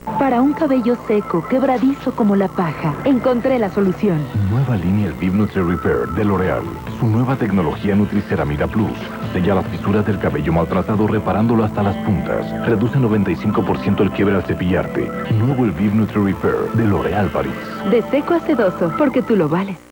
Para un cabello seco, quebradizo como la paja, encontré la solución. Nueva línea Viv Nutri Repair de L'Oréal. Su nueva tecnología Nutriceramida Plus sella las fisuras del cabello maltratado reparándolo hasta las puntas. Reduce 95% el quiebre al cepillarte. Nuevo el Viv Nutri Repair de L'Oréal París. De seco a sedoso, porque tú lo vales.